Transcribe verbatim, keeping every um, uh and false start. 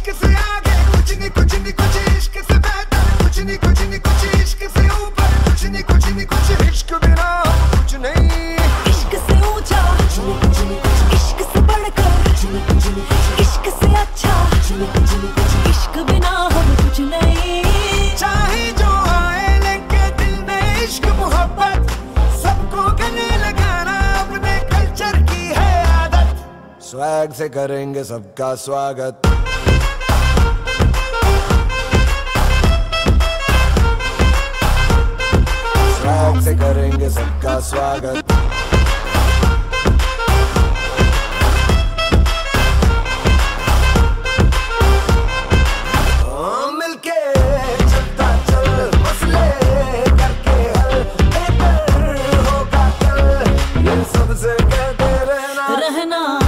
इश्क से आगे कुछ नहीं, कुछ नहीं कुछ इश्क से बेहतर, कुछ नहीं कुछ नहीं कुछ इश्क से ऊपर, कुछ नहीं कुछ नहीं कुछ इश्क बिना कुछ नहीं, इश्क से ऊंचा कुछ नहीं, कुछ नहीं कुछ इश्क से बढ़कर कुछ नहीं, कुछ नहीं कुछ इश्क से अच्छा कुछ नहीं, कुछ नहीं कुछ इश्क बिना हम कुछ नहीं। चाहे जो आए लेके दिल में इश्क मोहब्बत, सबको गले लगाना अपने कल्चर की है आदत। स्वैग से करेंगे सबका स्वागत, स्वैग से करेंगे सबका स्वागत। मिलके चलता चल मसले करके हल, बेहतर होगा कल, ये सबसे कहते रहना रहना